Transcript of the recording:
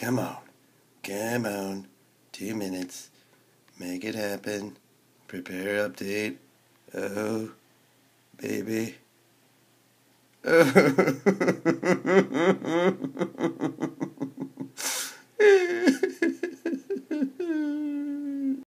Come on. Come on. 2 minutes. Make it happen. Prepare update. Oh, baby. Oh.